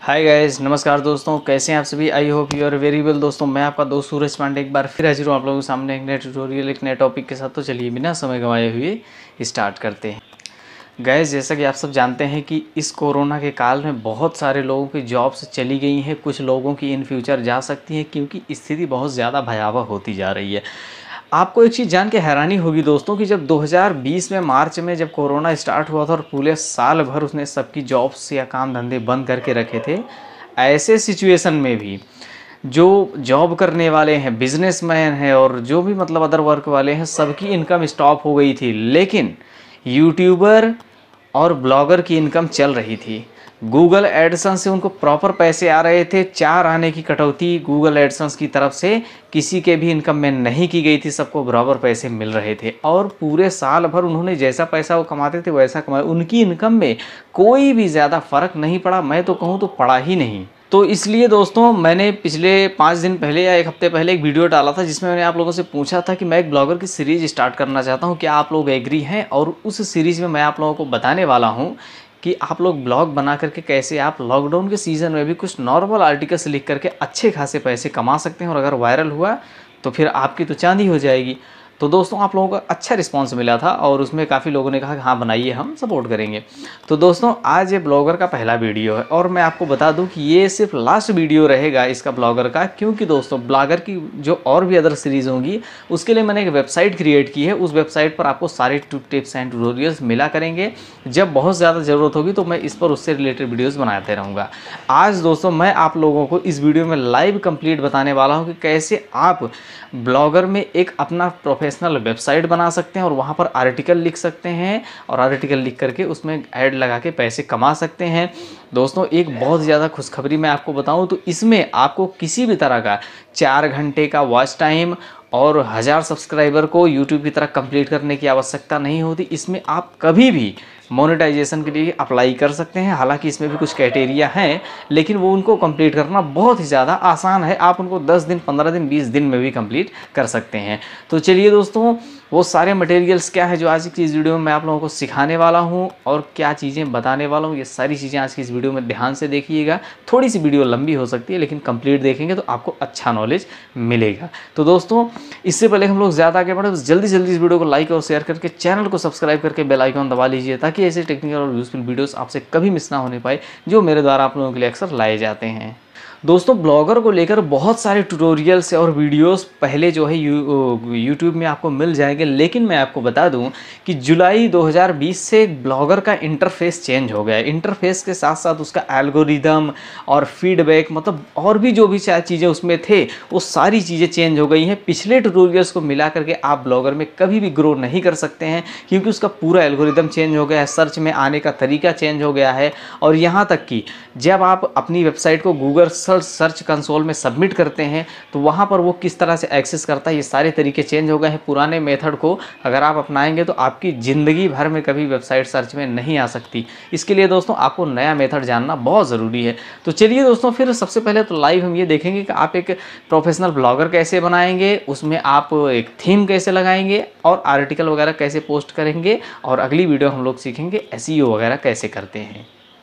Hi guys, नमस्कार दोस्तों, कैसे हैं आप सभी। I hope you are very well. दोस्तों मैं आपका दोस्त सूरज पांडे एक बार फिर हाजिर हूँ आप लोगों के सामने एक नए ट्यूटोरियल एक नए टॉपिक के साथ। तो चलिए बिना समय गंवाए हुए स्टार्ट करते हैं। गाइस, जैसा कि आप सब जानते हैं कि इस कोरोना के काल में बहुत सारे लोगों की जॉब्स चली गई हैं, कुछ लोगों की इन फ्यूचर जा सकती हैं क्योंकि स्थिति बहुत ज़्यादा भयावह होती जा रही है। आपको एक चीज़ जान के हैरानी होगी दोस्तों कि जब 2020 में मार्च में जब कोरोना स्टार्ट हुआ था और पूरे साल भर उसने सबकी जॉब्स या काम धंधे बंद करके रखे थे, ऐसे सिचुएशन में भी जो जॉब करने वाले हैं, बिजनेसमैन हैं और जो भी मतलब अदर वर्क वाले हैं, सबकी इनकम स्टॉप हो गई थी। लेकिन यूट्यूबर और ब्लॉगर की इनकम चल रही थी। गूगल एडसन्स से उनको प्रॉपर पैसे आ रहे थे। 4 आने की कटौती गूगल एडसन्स की तरफ से किसी के भी इनकम में नहीं की गई थी, सबको बराबर पैसे मिल रहे थे और पूरे साल भर उन्होंने जैसा पैसा वो कमाते थे वैसा कमाया। उनकी इनकम में कोई भी ज़्यादा फ़र्क नहीं पड़ा, मैं तो कहूँ तो पड़ा ही नहीं। तो इसलिए दोस्तों मैंने पिछले 5 दिन पहले या 1 हफ्ते पहले एक वीडियो डाला था जिसमें मैंने आप लोगों से पूछा था कि मैं एक ब्लॉगर की सीरीज़ स्टार्ट करना चाहता हूं, क्या आप लोग एग्री हैं। और उस सीरीज़ में मैं आप लोगों को बताने वाला हूं कि आप लोग ब्लॉग बना करके कैसे आप लॉकडाउन के सीज़न में भी कुछ नॉर्मल आर्टिकल्स लिख करके अच्छे खासे पैसे कमा सकते हैं और अगर वायरल हुआ तो फिर आपकी तो चांदी हो जाएगी। तो दोस्तों आप लोगों का अच्छा रिस्पांस मिला था और उसमें काफ़ी लोगों ने कहा कि हाँ बनाइए, हम सपोर्ट करेंगे। तो दोस्तों आज ये ब्लॉगर का पहला वीडियो है और मैं आपको बता दूं कि ये सिर्फ लास्ट वीडियो रहेगा इसका ब्लॉगर का, क्योंकि दोस्तों ब्लॉगर की जो और भी अदर सीरीज़ होंगी उसके लिए मैंने एक वेबसाइट क्रिएट की है। उस वेबसाइट पर आपको सारे टिप्स एंड ट्यूटोरियल्स मिला करेंगे। जब बहुत ज़्यादा ज़रूरत होगी तो मैं इस पर उससे रिलेटेड वीडियोज़ बनाते रहूँगा। आज दोस्तों मैं आप लोगों को इस वीडियो में लाइव कंप्लीट बताने वाला हूँ कि कैसे आप ब्लॉगर में एक अपना प्रोफेशनल वेबसाइट बना सकते हैं और वहाँ पर आर्टिकल लिख सकते हैं और आर्टिकल लिख करके उसमें ऐड लगा के पैसे कमा सकते हैं। दोस्तों एक बहुत ज़्यादा खुशखबरी मैं आपको बताऊं तो इसमें आपको किसी भी तरह का 4 घंटे का वॉच टाइम और 1000 सब्सक्राइबर को यूट्यूब की तरह कंप्लीट करने की आवश्यकता नहीं होती। इसमें आप कभी भी मोनेटाइजेशन के लिए अप्लाई कर सकते हैं। हालांकि इसमें भी कुछ क्राइटेरिया हैं लेकिन वो उनको कंप्लीट करना बहुत ही ज़्यादा आसान है। आप उनको 10 दिन, 15 दिन, 20 दिन में भी कंप्लीट कर सकते हैं। तो चलिए दोस्तों वो सारे मटेरियल्स क्या है जो आज की इस वीडियो में मैं आप लोगों को सिखाने वाला हूं और क्या चीज़ें बताने वाला हूं, ये सारी चीज़ें आज की इस वीडियो में ध्यान से देखिएगा। थोड़ी सी वीडियो लंबी हो सकती है लेकिन कंप्लीट देखेंगे तो आपको अच्छा नॉलेज मिलेगा। तो दोस्तों इससे पहले हम लोग ज़्यादा आगे बढ़े, जल्दी जल्दी इस वीडियो को लाइक और शेयर करके चैनल को सब्सक्राइब करके बेल आइकन दबा लीजिए ताकि ऐसे टेक्निकल और यूजफुल वीडियोस आपसे कभी मिस ना होने पाए जो मेरे द्वारा आप लोगों के लिए अक्सर लाए जाते हैं। दोस्तों ब्लॉगर को लेकर बहुत सारे ट्यूटोरियल्स और वीडियोस पहले जो है यूट्यूब में आपको मिल जाएंगे, लेकिन मैं आपको बता दूं कि जुलाई 2020 से ब्लॉगर का इंटरफेस चेंज हो गया है। इंटरफेस के साथ साथ उसका एल्गोरिदम और फीडबैक मतलब और भी जो भी चीज़ें उसमें थे वो सारी चीज़ें चेंज हो गई हैं। पिछले ट्यूटोरियल्स को मिला करके आप ब्लॉगर में कभी भी ग्रो नहीं कर सकते हैं क्योंकि उसका पूरा एल्गोरिदम चेंज हो गया है, सर्च में आने का तरीका चेंज हो गया है और यहाँ तक कि जब आप अपनी वेबसाइट को गूगल सर्च कंसोल में सबमिट करते हैं तो वहाँ पर वो किस तरह से एक्सेस करता है, ये सारे तरीके चेंज हो गए हैं। पुराने मेथड को अगर आप अपनाएंगे तो आपकी ज़िंदगी भर में कभी वेबसाइट सर्च में नहीं आ सकती। इसके लिए दोस्तों आपको नया मेथड जानना बहुत ज़रूरी है। तो चलिए दोस्तों फिर सबसे पहले तो लाइव हम ये देखेंगे कि आप एक प्रोफेशनल ब्लॉगर कैसे बनाएंगे, उसमें आप एक थीम कैसे लगाएंगे और आर्टिकल वगैरह कैसे पोस्ट करेंगे और अगली वीडियो हम लोग सीखेंगे एसईओ वगैरह कैसे करते हैं।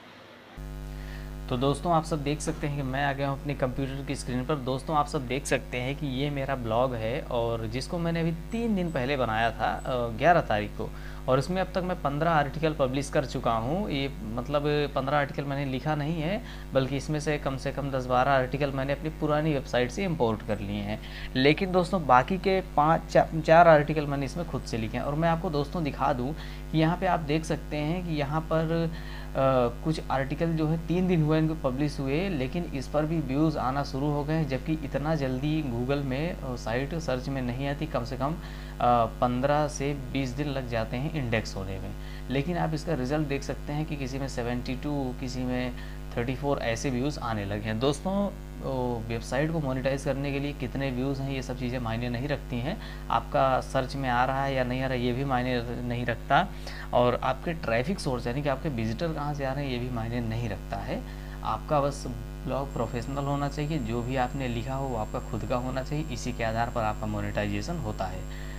तो दोस्तों आप सब देख सकते हैं कि मैं आ गया हूँ अपने कंप्यूटर की स्क्रीन पर। दोस्तों आप सब देख सकते हैं कि ये मेरा ब्लॉग है और जिसको मैंने अभी 3 दिन पहले बनाया था 11 तारीख को, और इसमें अब तक मैं 15 आर्टिकल पब्लिश कर चुका हूँ। ये मतलब 15 आर्टिकल मैंने लिखा नहीं है बल्कि इसमें से कम 10-12 आर्टिकल मैंने अपनी पुरानी वेबसाइट से इंपोर्ट कर लिए हैं। लेकिन दोस्तों बाकी के 4 आर्टिकल मैंने इसमें खुद से लिखे हैं और मैं आपको दोस्तों दिखा दूँ कि यहाँ पर आप देख सकते हैं कि यहाँ पर कुछ आर्टिकल जो है 3 दिन हुए इनको पब्लिश हुए, लेकिन इस पर भी व्यूज़ आना शुरू हो गए, जबकि इतना जल्दी गूगल में साइट सर्च में नहीं आती। कम से कम 15 से 20 दिन लग जाते हैं इंडेक्स होने में। लेकिन आप इसका रिज़ल्ट देख सकते हैं कि किसी में 72, किसी में 34 ऐसे व्यूज़ आने लगे हैं। दोस्तों वेबसाइट को मोनेटाइज करने के लिए कितने व्यूज़ हैं ये सब चीज़ें मायने नहीं रखती हैं। आपका सर्च में आ रहा है या नहीं आ रहा है ये भी मायने नहीं रखता, और आपके ट्रैफिक सोर्स यानी कि आपके विजिटर कहाँ से आ रहे हैं ये भी मायने नहीं रखता है। आपका बस ब्लॉग प्रोफेशनल होना चाहिए, जो भी आपने लिखा हो वो आपका खुद का होना चाहिए, इसी के आधार पर आपका मोनेटाइजेशन होता है।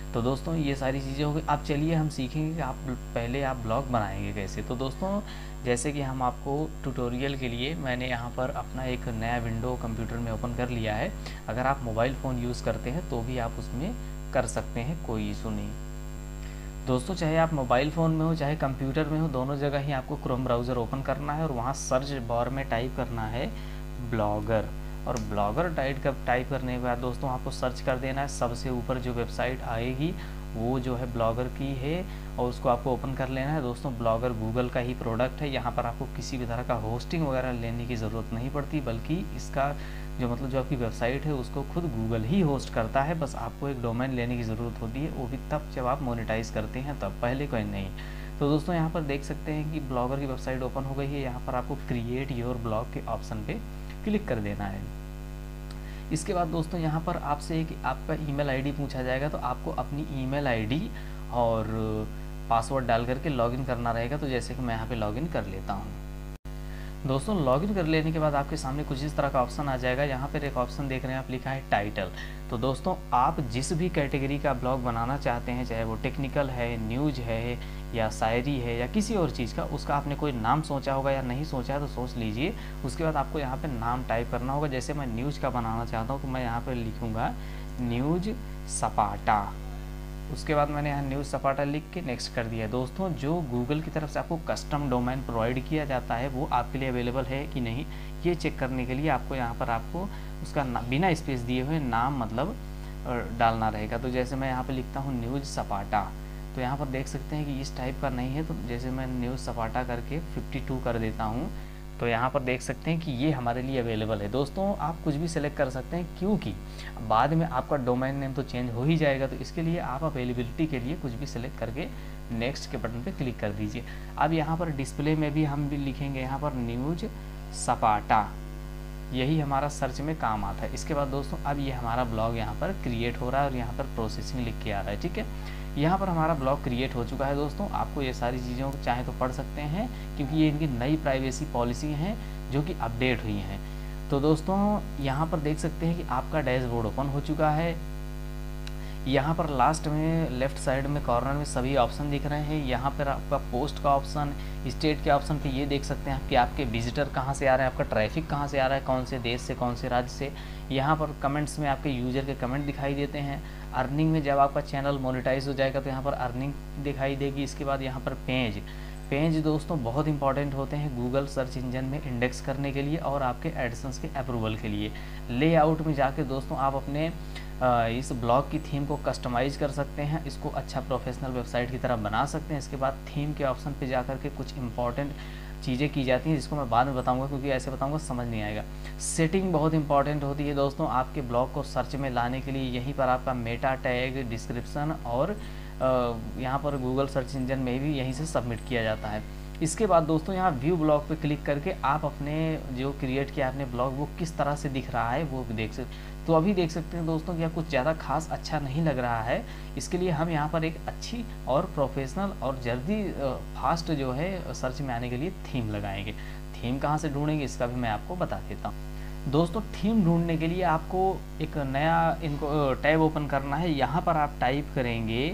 तो दोस्तों ये सारी चीज़ें हो गई। अब चलिए हम सीखेंगे कि पहले आप ब्लॉग बनाएंगे कैसे। तो दोस्तों जैसे कि हम आपको ट्यूटोरियल के लिए मैंने यहाँ पर अपना एक नया विंडो कंप्यूटर में ओपन कर लिया है। अगर आप मोबाइल फ़ोन यूज़ करते हैं तो भी आप उसमें कर सकते हैं, कोई इशू नहीं। दोस्तों चाहे आप मोबाइल फ़ोन में हो चाहे कंप्यूटर में हो, दोनों जगह ही आपको क्रोम ब्राउज़र ओपन करना है और वहाँ सर्च बार में टाइप करना है ब्लॉगर। और ब्लॉगर टाइप करने के बाद दोस्तों आपको सर्च कर देना है। सबसे ऊपर जो वेबसाइट आएगी वो जो है ब्लॉगर की है और उसको आपको ओपन कर लेना है। दोस्तों ब्लॉगर गूगल का ही प्रोडक्ट है। यहाँ पर आपको किसी भी तरह का होस्टिंग वगैरह लेने की ज़रूरत नहीं पड़ती, बल्कि इसका जो आपकी वेबसाइट है उसको खुद गूगल ही होस्ट करता है। बस आपको एक डोमेन लेने की ज़रूरत होती है, वो भी तब जब आप मोनेटाइज करते हैं तब, पहले कोई नहीं। तो दोस्तों यहाँ पर देख सकते हैं कि ब्लॉगर की वेबसाइट ओपन हो गई है। यहाँ पर आपको क्रिएट योर ब्लॉग के ऑप्शन पे क्लिक कर देना है। इसके बाद दोस्तों यहाँ पर आपसे एक आपका ईमेल आईडी पूछा जाएगा, तो आपको अपनी ईमेल आईडी और पासवर्ड डाल करके लॉगिन करना रहेगा। तो जैसे कि मैं यहाँ पे लॉगिन कर लेता हूँ। दोस्तों लॉगिन कर लेने के बाद आपके सामने कुछ इस तरह का ऑप्शन आ जाएगा। यहाँ पर एक ऑप्शन देख रहे हैं आप, लिखा है टाइटल। तो दोस्तों आप जिस भी कैटेगरी का ब्लॉग बनाना चाहते हैं, चाहे वो टेक्निकल है, न्यूज है या शायरी है या किसी और चीज़ का, उसका आपने कोई नाम सोचा होगा या नहीं सोचा है तो सोच लीजिए। उसके बाद आपको यहाँ पे नाम टाइप करना होगा। जैसे मैं न्यूज का बनाना चाहता हूँ तो मैं यहाँ पर लिखूँगा न्यूज सपाटा। उसके बाद मैंने यहाँ न्यूज़ सपाटा लिख के नेक्स्ट कर दिया। दोस्तों जो गूगल की तरफ से आपको कस्टम डोमेन प्रोवाइड किया जाता है वो आपके लिए अवेलेबल है कि नहीं, ये चेक करने के लिए आपको यहाँ पर आपको उसका बिना स्पेस दिए हुए नाम मतलब डालना रहेगा। तो जैसे मैं यहाँ पर लिखता हूँ न्यूज़ सपाटा, तो यहाँ पर देख सकते हैं कि इस टाइप का नहीं है। तो जैसे मैं न्यूज़ सपाटा करके 52 कर देता हूँ, तो यहाँ पर देख सकते हैं कि ये हमारे लिए अवेलेबल है। दोस्तों आप कुछ भी सिलेक्ट कर सकते हैं, क्योंकि बाद में आपका डोमेन नेम तो चेंज हो ही जाएगा। तो इसके लिए आप अवेलेबिलिटी के लिए कुछ भी सिलेक्ट करके नेक्स्ट के बटन पे क्लिक कर दीजिए। अब यहाँ पर डिस्प्ले में भी हम भी लिखेंगे यहाँ पर न्यूज सपाटा, यही हमारा सर्च में काम आता है। इसके बाद दोस्तों अब ये हमारा ब्लॉग यहाँ पर क्रिएट हो रहा है और यहाँ पर प्रोसेसिंग लिख के आ रहा है। ठीक है, यहाँ पर हमारा ब्लॉग क्रिएट हो चुका है। दोस्तों आपको ये सारी चीज़ों को चाहे तो पढ़ सकते हैं, क्योंकि ये इनकी नई प्राइवेसी पॉलिसी हैं जो कि अपडेट हुई हैं। तो दोस्तों यहाँ पर देख सकते हैं कि आपका डैशबोर्ड ओपन हो चुका है। यहाँ पर लास्ट में लेफ्ट साइड में कॉर्नर में सभी ऑप्शन दिख रहे हैं। यहाँ पर आपका पोस्ट का ऑप्शन, स्टेट के ऑप्शन पे ये देख सकते हैं कि आपके विजिटर कहाँ से आ रहे हैं, आपका ट्रैफिक कहाँ से आ रहा है, कौन से देश से, कौन से राज्य से। यहाँ पर कमेंट्स में आपके यूजर के कमेंट दिखाई देते हैं। अर्निंग में जब आपका चैनल मोनेटाइज हो जाएगा तो यहाँ पर अर्निंग दिखाई देगी। इसके बाद यहाँ पर पेज दोस्तों बहुत इंपॉर्टेंट होते हैं गूगल सर्च इंजन में इंडेक्स करने के लिए और आपके एडसेंस के अप्रूवल के लिए। लेआउट में जाके दोस्तों आप अपने इस ब्लॉग की थीम को कस्टमाइज कर सकते हैं, इसको अच्छा प्रोफेशनल वेबसाइट की तरह बना सकते हैं। इसके बाद थीम के ऑप्शन पे जा कर के कुछ इंपॉर्टेंट चीज़ें की जाती हैं, जिसको मैं बाद में बताऊंगा, क्योंकि ऐसे बताऊंगा समझ नहीं आएगा। सेटिंग बहुत इंपॉर्टेंट होती है दोस्तों आपके ब्लॉग को सर्च में लाने के लिए। यहीं पर आपका मेटा टैग, डिस्क्रिप्शन और यहाँ पर गूगल सर्च इंजन में भी यहीं से सबमिट किया जाता है। इसके बाद दोस्तों यहाँ व्यू ब्लॉग पे क्लिक करके आप अपने जो क्रिएट किया आपने ब्लॉग वो किस तरह से दिख रहा है वो भी देख सकते। तो अभी देख सकते हैं दोस्तों कि कुछ ज़्यादा खास अच्छा नहीं लग रहा है। इसके लिए हम यहाँ पर एक अच्छी और प्रोफेशनल और जल्दी फास्ट जो है सर्च में आने के लिए थीम लगाएंगे। थीम कहाँ से ढूंढेंगे इसका भी मैं आपको बता देता हूँ। दोस्तों थीम ढूंढने के लिए आपको एक नया इनको टैब ओपन करना है। यहाँ पर आप टाइप करेंगे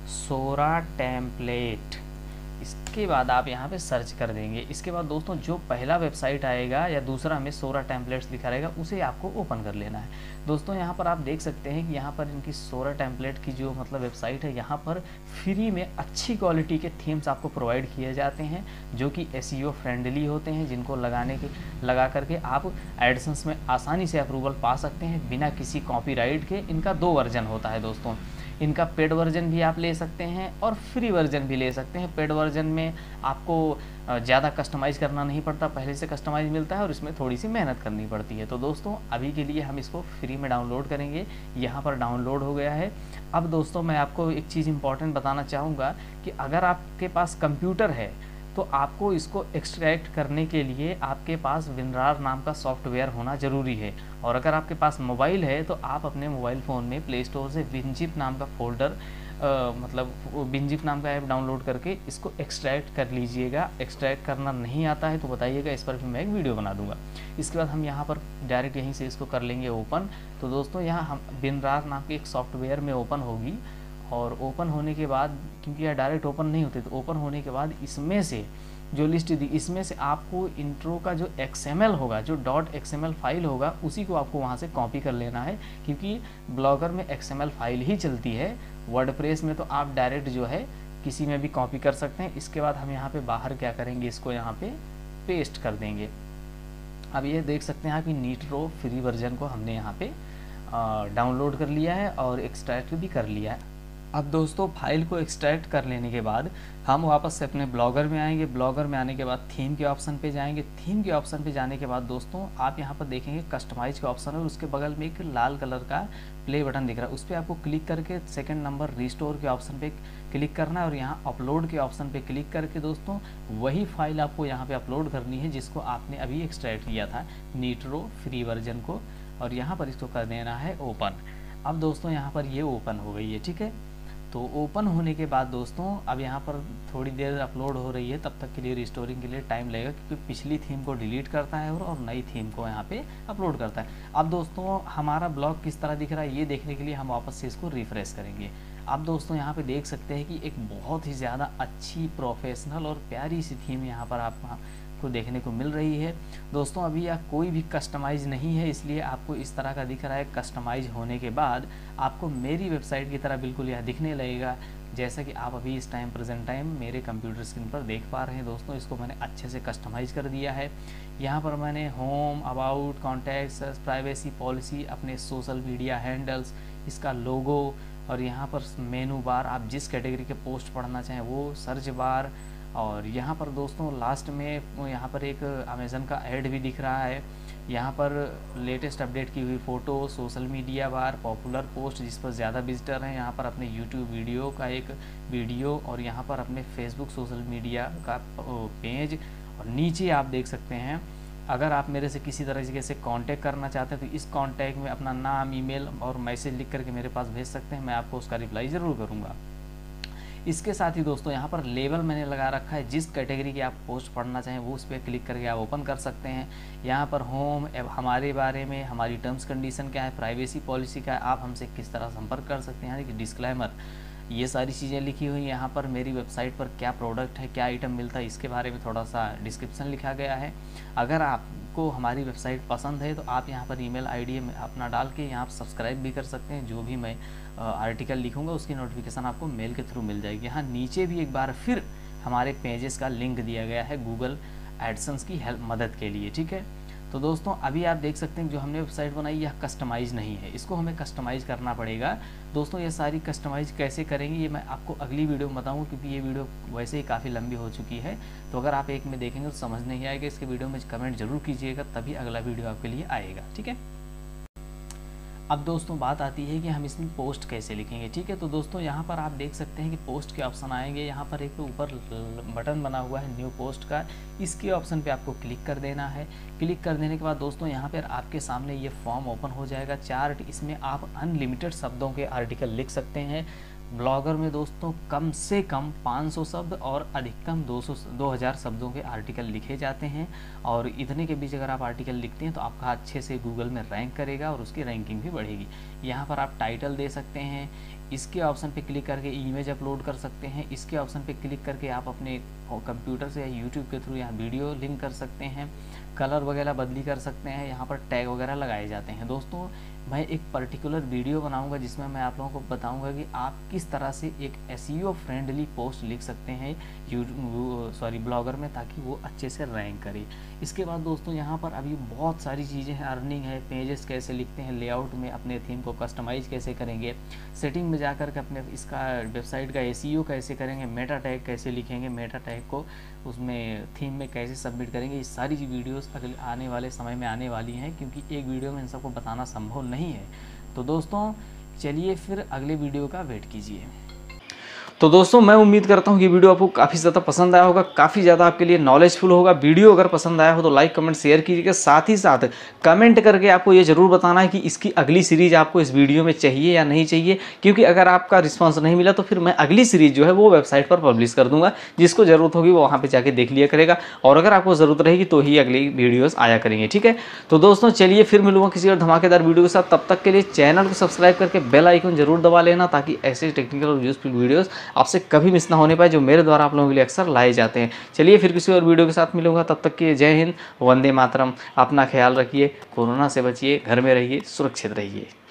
सोरा टेम्पलेट। इसके बाद आप यहाँ पे सर्च कर देंगे। इसके बाद दोस्तों जो पहला वेबसाइट आएगा या दूसरा हमें सोरा टेम्पलेट्स दिखा रहेगा उसे आपको ओपन कर लेना है। दोस्तों यहाँ पर आप देख सकते हैं कि यहाँ पर इनकी सोरा टेम्पलेट की जो मतलब वेबसाइट है, यहाँ पर फ्री में अच्छी क्वालिटी के थीम्स आपको प्रोवाइड किए जाते हैं जो कि SEO फ्रेंडली होते हैं, जिनको लगा करके आप एडसेंस में आसानी से अप्रूवल पा सकते हैं बिना किसी कॉपीराइट के। इनका 2 वर्जन होता है दोस्तों, इनका पेड वर्जन भी आप ले सकते हैं और फ्री वर्जन भी ले सकते हैं। पेड वर्जन में आपको ज़्यादा कस्टमाइज़ करना नहीं पड़ता, पहले से कस्टमाइज़ मिलता है और इसमें थोड़ी सी मेहनत करनी पड़ती है। तो दोस्तों अभी के लिए हम इसको फ्री में डाउनलोड करेंगे। यहाँ पर डाउनलोड हो गया है। अब दोस्तों मैं आपको एक चीज़ इंपॉर्टेंट बताना चाहूँगा कि अगर आपके पास कंप्यूटर है तो आपको इसको एक्सट्रैक्ट करने के लिए आपके पास विनरार नाम का सॉफ्टवेयर होना ज़रूरी है। और अगर आपके पास मोबाइल है तो आप अपने मोबाइल फ़ोन में प्ले स्टोर से विनजिप नाम का फोल्डर मतलब विनजिप नाम का ऐप डाउनलोड करके इसको एक्सट्रैक्ट कर लीजिएगा। एक्सट्रैक्ट करना नहीं आता है तो बताइएगा, इस पर भी मैं एक वीडियो बना दूंगा। इसके बाद हम यहाँ पर डायरेक्ट यहीं से इसको कर लेंगे ओपन। तो दोस्तों यहाँ हम विनरार नाम के एक सॉफ्टवेयर में ओपन होगी और ओपन होने के बाद, क्योंकि यह डायरेक्ट ओपन नहीं होते, तो ओपन होने के बाद इसमें से जो लिस्ट दी, इसमें से आपको इंट्रो का जो XML होगा, जो .xml फाइल होगा, उसी को आपको वहाँ से कॉपी कर लेना है, क्योंकि ब्लॉगर में XML फाइल ही चलती है। वर्डप्रेस में तो आप डायरेक्ट जो है किसी में भी कॉपी कर सकते हैं। इसके बाद हम यहाँ पे बाहर क्या करेंगे, इसको यहाँ पे पेस्ट कर देंगे। अब ये देख सकते हैं आप कि नीट्रो फ्री वर्जन को हमने यहाँ पे डाउनलोड कर लिया है और एक्सट्रैक्ट भी कर लिया है। अब दोस्तों फाइल को एक्सट्रैक्ट कर लेने के बाद हम वापस से अपने ब्लॉगर में आएंगे। ब्लॉगर में आने के बाद थीम के ऑप्शन पे जाएंगे। थीम के ऑप्शन पे जाने के बाद दोस्तों आप यहाँ पर देखेंगे कस्टमाइज का ऑप्शन है और उसके बगल में एक लाल कलर का प्ले बटन दिख रहा है, उस पर आपको क्लिक करके सेकंड नंबर रिस्टोर के ऑप्शन पे क्लिक करना है और यहाँ अपलोड के ऑप्शन पे क्लिक करके दोस्तों वही फाइल आपको यहाँ पे अपलोड करनी है जिसको आपने अभी एक्सट्रैक्ट किया था नीट्रो फ्री वर्जन को, और यहाँ पर इसको कर देना है ओपन। अब दोस्तों यहाँ पर ये ओपन हो गई है, ठीक है। तो ओपन होने के बाद दोस्तों अब यहाँ पर थोड़ी देर अपलोड हो रही है, तब तक के लिए रिस्टोरिंग के लिए टाइम लगेगा, क्योंकि पिछली थीम को डिलीट करता है और नई थीम को यहाँ पे अपलोड करता है। अब दोस्तों हमारा ब्लॉग किस तरह दिख रहा है ये देखने के लिए हम वापस से इसको रिफ्रेश करेंगे। अब दोस्तों यहाँ पे देख सकते हैं कि एक बहुत ही ज़्यादा अच्छी प्रोफेशनल और प्यारी सी थीम यहाँ पर आपको देखने को मिल रही है। दोस्तों अभी यह कोई भी कस्टमाइज नहीं है, इसलिए आपको इस तरह का दिख रहा है। कस्टमाइज होने के बाद आपको मेरी वेबसाइट की तरह बिल्कुल यह दिखने लगेगा, जैसा कि आप अभी इस टाइम प्रेजेंट टाइम मेरे कंप्यूटर स्क्रीन पर देख पा रहे हैं। दोस्तों इसको मैंने अच्छे से कस्टमाइज कर दिया है। यहाँ पर मैंने home, about, contacts, privacy policy, अपने सोशल मीडिया हैंडल्स, इसका लोगो, और यहाँ पर मेनू बार, आप जिस कैटेगरी के पोस्ट पढ़ना चाहें वो, सर्च बार, और यहाँ पर दोस्तों लास्ट में यहाँ पर एक अमेज़न का ऐड भी दिख रहा है। यहाँ पर लेटेस्ट अपडेट की हुई photo, social media bar, popular post जिस पर ज़्यादा विजिटर हैं, यहाँ पर अपने यूट्यूब वीडियो का एक वीडियो, और यहाँ पर अपने फेसबुक सोशल मीडिया का पेज, और नीचे आप देख सकते हैं अगर आप मेरे से किसी तरीके से कांटेक्ट करना चाहते हैं तो इस कांटेक्ट में अपना नाम, ईमेल और मैसेज लिख करके मेरे पास भेज सकते हैं, मैं आपको उसका रिप्लाई ज़रूर करूँगा। इसके साथ ही दोस्तों यहाँ पर लेबल मैंने लगा रखा है, जिस कैटेगरी की आप पोस्ट पढ़ना चाहें वो उस पर क्लिक करके आप ओपन कर सकते हैं। यहाँ पर होम, हमारे बारे में, हमारी टर्म्स कंडीशन क्या है, प्राइवेसी पॉलिसी क्या है, आप हमसे किस तरह संपर्क कर सकते हैं, यानी कि डिस्क्लेमर, ये सारी चीज़ें लिखी हुई। यहाँ पर मेरी वेबसाइट पर क्या प्रोडक्ट है, क्या आइटम मिलता है, इसके बारे में थोड़ा सा डिस्क्रिप्शन लिखा गया है। अगर आपको हमारी वेबसाइट पसंद है तो आप यहाँ पर ईमेल आईडी अपना डाल के यहाँ पर सब्सक्राइब भी कर सकते हैं। जो भी मैं आर्टिकल लिखूँगा उसकी नोटिफिकेशन आपको मेल के थ्रू मिल जाएगी। यहाँ नीचे भी एक बार फिर हमारे पेजेस का लिंक दिया गया है गूगल एडसेंस की हेल्प मदद के लिए, ठीक है। तो दोस्तों अभी आप देख सकते हैं जो हमने वेबसाइट बनाई यह कस्टमाइज़ नहीं है, इसको हमें कस्टमाइज़ करना पड़ेगा। दोस्तों ये सारी कस्टमाइज़ कैसे करेंगे ये मैं आपको अगली वीडियो में बताऊंगा, क्योंकि ये वीडियो वैसे ही काफ़ी लंबी हो चुकी है। तो अगर आप एक में देखेंगे तो समझ नहीं आएगा, इसके वीडियो में कमेंट जरूर कीजिएगा, तभी अगला वीडियो आपके लिए आएगा, ठीक है। अब दोस्तों बात आती है कि हम इसमें पोस्ट कैसे लिखेंगे, ठीक है। तो दोस्तों यहाँ पर आप देख सकते हैं कि पोस्ट के ऑप्शन आएंगे। यहाँ पर एक ऊपर बटन बना हुआ है न्यू पोस्ट का, इसके ऑप्शन पे आपको क्लिक कर देना है। क्लिक कर देने के बाद दोस्तों यहाँ पर आपके सामने ये फॉर्म ओपन हो जाएगा, चार्ट। इसमें आप अनलिमिटेड शब्दों के आर्टिकल लिख सकते हैं। ब्लॉगर में दोस्तों कम से कम 500 शब्द और अधिकतम 2000 शब्दों के आर्टिकल लिखे जाते हैं, और इतने के बीच अगर आप आर्टिकल लिखते हैं तो आपका अच्छे से गूगल में रैंक करेगा और उसकी रैंकिंग भी बढ़ेगी। यहाँ पर आप टाइटल दे सकते हैं, इसके ऑप्शन पे क्लिक करके इमेज अपलोड कर सकते हैं, इसके ऑप्शन पे क्लिक करके आप अपने कंप्यूटर से या यूट्यूब के थ्रू यहाँ वीडियो लिंक कर सकते हैं, कलर वगैरह बदली कर सकते हैं, यहाँ पर टैग वगैरह लगाए जाते हैं। दोस्तों मैं एक पर्टिकुलर वीडियो बनाऊंगा जिसमें मैं आप लोगों को बताऊंगा कि आप किस तरह से एक एसईओ फ्रेंडली पोस्ट लिख सकते हैं ब्लॉगर में, ताकि वो अच्छे से रैंक करे। इसके बाद दोस्तों यहाँ पर अभी बहुत सारी चीज़ें हैं, अर्निंग है, पेजेस कैसे लिखते हैं, लेआउट में अपने थीम को कस्टमाइज कैसे करेंगे, सेटिंग में जाकर के अपने इसका वेबसाइट का एसईओ कैसे करेंगे, मेटा टैग कैसे लिखेंगे, मेटा टैग को उसमें थीम में कैसे सबमिट करेंगे, ये सारी वीडियोस अगले आने वाले समय में आने वाली हैं, क्योंकि एक वीडियो में इन सबको बताना संभव नहीं है। तो दोस्तों चलिए फिर अगले वीडियो का वेट कीजिए। तो दोस्तों मैं उम्मीद करता हूँ कि वीडियो आपको काफ़ी ज़्यादा पसंद आया होगा, काफ़ी ज़्यादा आपके लिए नॉलेजफुल होगा। वीडियो अगर पसंद आया हो तो लाइक कमेंट शेयर कीजिएगा, साथ ही साथ कमेंट करके आपको ये ज़रूर बताना है कि इसकी अगली सीरीज़ आपको इस वीडियो में चाहिए या नहीं चाहिए, क्योंकि अगर आपका रिस्पॉन्स नहीं मिला तो फिर मैं अगली सीरीज़ जो है वो वेबसाइट पर पब्लिश कर दूंगा। जिसको ज़रूरत होगी वो वहाँ पर जाके देख लिया करेगा, और अगर आपको ज़रूरत रहेगी तो ही अगली वीडियोज़ आया करेंगे। ठीक है, तो दोस्तों चलिए फिर मिलूंगा किसी और धमाकेदार वीडियो के साथ। तब तक के लिए चैनल को सब्सक्राइब करके बेल आइकन जरूर दबा लेना, ताकि ऐसे टेक्निकल और यूजफुल वीडियोस आपसे कभी मिस ना होने पाए, जो मेरे द्वारा आप लोगों के लिए अक्सर लाए जाते हैं। चलिए फिर किसी और वीडियो के साथ मिलूंगा, तब तक के जय हिंद, वंदे मातरम। अपना ख्याल रखिए, कोरोना से बचिए, घर में रहिए, सुरक्षित रहिए।